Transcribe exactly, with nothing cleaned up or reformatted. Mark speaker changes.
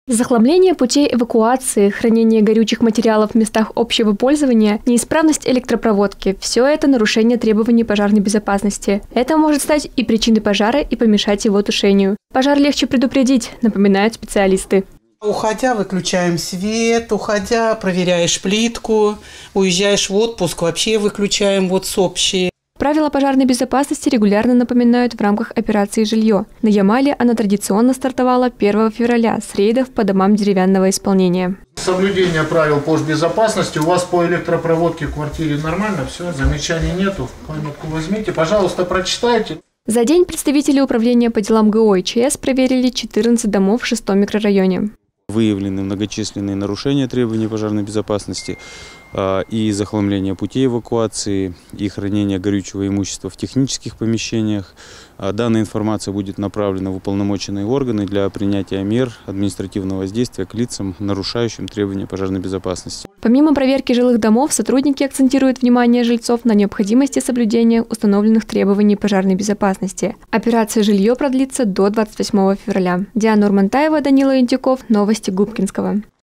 Speaker 1: Захламление путей эвакуации, хранение горючих материалов в местах общего пользования, неисправность электропроводки – все это нарушение требований пожарной безопасности. Это может стать и причиной пожара, и помешать его тушению. Пожар легче предупредить, напоминают специалисты.
Speaker 2: Уходя, выключаем свет, уходя, проверяешь плитку, уезжаешь в отпуск, вообще выключаем вот с общей.
Speaker 1: Правила пожарной безопасности регулярно напоминают в рамках операции «Жилье». На Ямале она традиционно стартовала первого февраля с рейдов по домам деревянного исполнения.
Speaker 3: Соблюдение правил пожбезопасности. У вас по электропроводке в квартире нормально? Все, замечаний нету. Памятку возьмите, пожалуйста, прочитайте.
Speaker 1: За день представители управления по делам ГО и ЧС проверили четырнадцать домов в шестом микрорайоне.
Speaker 4: Выявлены многочисленные нарушения требований пожарной безопасности и захламление путей эвакуации, и хранение горючего имущества в технических помещениях. Данная информация будет направлена в уполномоченные органы для принятия мер административного воздействия к лицам, нарушающим требования пожарной безопасности.
Speaker 1: Помимо проверки жилых домов, сотрудники акцентируют внимание жильцов на необходимости соблюдения установленных требований пожарной безопасности. Операция «Жилье» продлится до двадцать восьмого февраля. Диана Урмантаева, Данила Янтюков. Новости Губкинского.